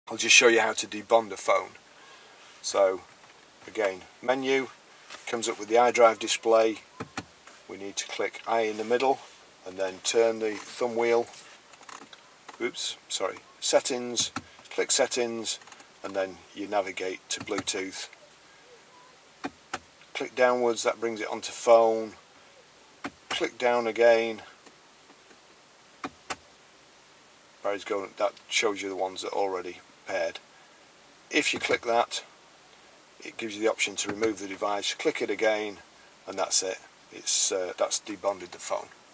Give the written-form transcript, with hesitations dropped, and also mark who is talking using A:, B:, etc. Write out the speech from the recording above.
A: I'll just show you how to debond a phone. So again, menu comes up with the iDrive display. We need to click I in the middle and then turn the thumb wheel, settings, click settings, and then you navigate to Bluetooth. Click downwards, that brings it onto phone. Click down again. That shows you the ones that are already paired. If you click that, it gives you the option to remove the device. Click it again, and that's it. That's debonded the phone.